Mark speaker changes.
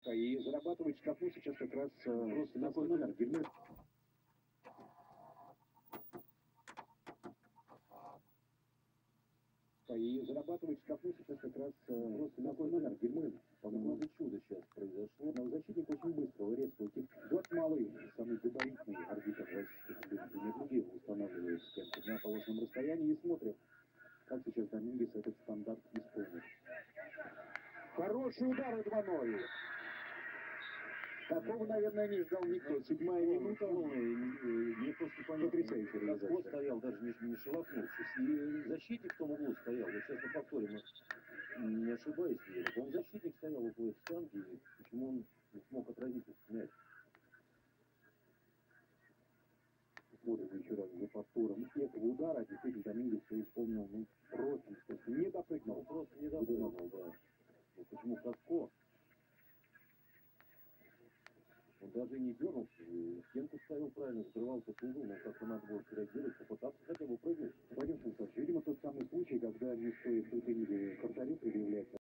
Speaker 1: И зарабатывает штрафную сейчас как раз просто на свой номер. И зарабатывает штрафную сейчас как раз просто на свой номер. По-моему, это чудо сейчас произошло. Но защитник очень быстро, резко утек. Год малый, самый габаритный арбитр российской премьер-лиги устанавливает темп на положенном расстоянии и смотрит, как сейчас Домингес этот стандарт исполнит. Хороший удар и 2-0. Такого, наверное, не ждал никто. 7-я минута.
Speaker 2: Мне просто
Speaker 1: Потрясающая реализация.
Speaker 2: стоял, даже не шелохнувшись. И защитник в том углу стоял. Вот сейчас на повторе не ошибаюсь, он защитник стоял около штанги. И почему он не смог отразить этот мяч?
Speaker 1: Смотрим еще раз за повтором этого удара. Действительно, Домингес все исполнил, просто не допрыгнул.
Speaker 2: Просто не допрыгнул, да. Вот почему Каско? Он даже не дернулся, стенку ставил правильно, закрывал по углу, но как-то надо было реагировать, попытаться хотя бы прыгнуть.
Speaker 1: Вадим Станиславович, видимо, тот самый случай, когда не стоит претензии к вратарю предъявлять.